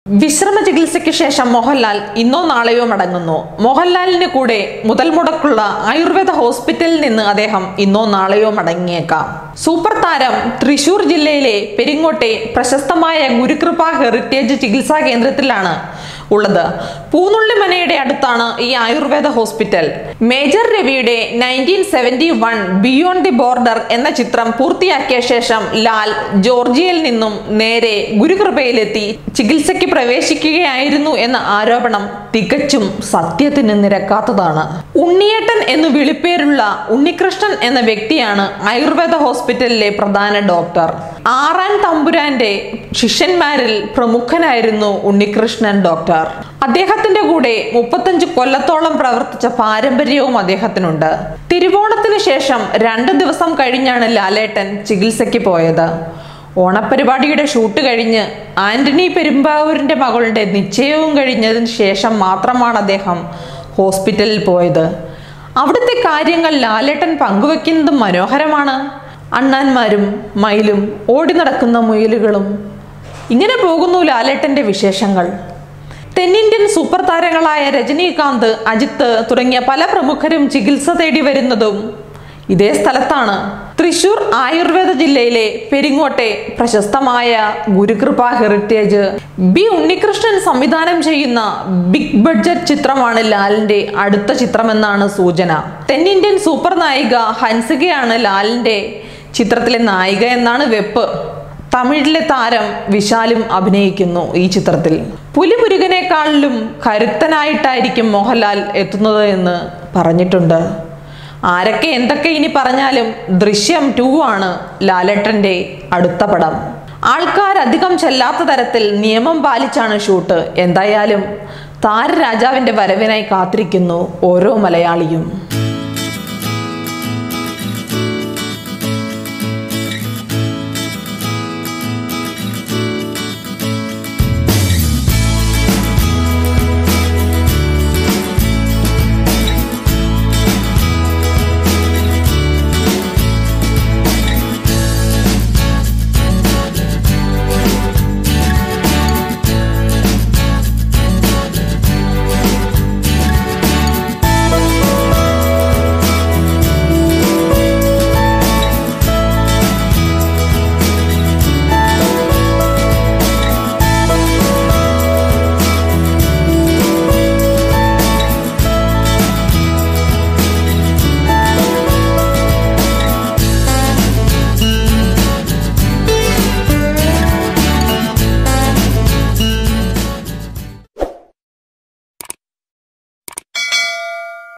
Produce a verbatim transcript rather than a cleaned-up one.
വിശ്രമ ചികിത്സയ്ക്ക് ശേഷം മോഹൻലാൽ ഇന്നോ നാളെയോ മടങ്ങുന്നു. മോഹൻലാലിന് കൂടെ മുതൽ മുടക്കുള്ള ആയുർവേദ ഹോസ്പിറ്റലിൽ നിന്ന് അദ്ദേഹം ഇന്നോ നാളെയോ മടങ്ങിയേക്കാം. സൂപ്പർ താരം തൃശൂർ ജില്ലയിലെ പെരിങ്ങോട്ടെ പ്രശസ്തമായ ഗുരുകൃപ ഹെറിറ്റേജ് ചികിത്സാ കേന്ദ്രത്തിലാണ് ഉള്ളത്. പൂന്നുള്ളിമനയുടെ അടുത്താണ് ഈ ആയുർവേദ ഹോസ്പിറ്റൽ. മേജർ രവിയുടെ nineteen seventy one beyond the border എന്ന ചിത്രം പൂർത്തിയാക്കിയ ശേഷം ലാൽ ജോർജിയയിൽ നിന്നും നേരെ ഗുരുകൃപയിലെത്തി ചികിത്സയ്ക്ക് പ്രവേശിക്കുകയായിരുന്നു എന്ന ആരോപണം തികച്ചും സത്യത്തിന് നിരക്കാത്തതാണ്. ഉണ്ണിയേട്ടൻ എന്ന് വിളിപ്പേരുള്ള ഉണ്ണികൃഷ്ണൻ എന്ന വ്യക്തിയാണ് ആയുർവേദ ഹോസ്പിറ്റലിലെ പ്രധാന ഡോക്ടർ. ആറാൻ തമ്പുരാന്റെ ശിഷ്യന്മാരിൽ പ്രമുഖനായിരുന്നു ഉണ്ണികൃഷ്ണൻ ഡോക്ടർ. അദ്ദേഹത്തിന്റെ കൂടെ മുപ്പത്തഞ്ച് കൊല്ലത്തോളം പ്രവർത്തിച്ച പാരമ്പര്യവും അദ്ദേഹത്തിനുണ്ട്. തിരുവോണത്തിന് ശേഷം രണ്ടു ദിവസം കഴിഞ്ഞാണ് ലാലേട്ടൻ ചികിത്സയ്ക്ക് പോയത്. ഓണപരിപാടിയുടെ ഷൂട്ട് കഴിഞ്ഞ് ആന്റണി പെരുമ്പാവൂരിന്റെ മകളുടെ നിശ്ചയവും കഴിഞ്ഞതിന് ശേഷം മാത്രമാണ് അദ്ദേഹം ഹോസ്പിറ്റലിൽ പോയത്. അവിടുത്തെ കാര്യങ്ങൾ ലാലേട്ടൻ പങ്കുവെക്കുന്നത് മനോഹരമാണ്. അണ്ണാന്മാരും മയിലും ഓടി നടക്കുന്ന മുയലുകളും. ഇങ്ങനെ പോകുന്നു ലാലേട്ടന്റെ വിശേഷങ്ങൾ. തെന്നിന്ത്യൻ സൂപ്പർ താരങ്ങളായ രജനീകാന്ത്, അജിത്ത് തുടങ്ങിയ പല പ്രമുഖരും ചികിത്സ തേടി വരുന്നതും ഇതേ സ്ഥലത്താണ്. തൃശൂർ ആയുർവേദ ജില്ലയിലെ പെരിങ്ങോട്ടെ പ്രശസ്തമായ ഗുരുകൃപ ഹെറിറ്റേജ്. ബി ഉണ്ണികൃഷ്ണൻ സംവിധാനം ചെയ്യുന്ന ബിഗ് ബഡ്ജറ്റ് ചിത്രമാണ് ലാലിന്റെ അടുത്ത ചിത്രമെന്നാണ് സൂചന. തെന്നിന്ത്യൻ സൂപ്പർ നായിക ഹൻസികയാണ് ലാലിന്റെ ചിത്രത്തിലെ നായിക എന്നാണ് വെപ്പ്. തമിഴിലെ താരം വിശാലും അഭിനയിക്കുന്നു ഈ ചിത്രത്തിൽ. പുലിമുരുകനേക്കാളിലും കരുത്തനായിട്ടായിരിക്കും മോഹൻലാൽ എത്തുന്നത് എന്ന് പറഞ്ഞിട്ടുണ്ട്. ആരൊക്കെ എന്തൊക്കെ ഇനി പറഞ്ഞാലും ദൃശ്യം ടു ആണ് ലാലേട്ടന്റെ അടുത്ത പടം. ആൾക്കാരധികം ചെല്ലാത്ത തരത്തിൽ നിയമം പാലിച്ചാണ് ഷൂട്ട്. എന്തായാലും താരരാജാവിന്റെ വരവിനായി കാത്തിരിക്കുന്നു ഓരോ മലയാളിയും.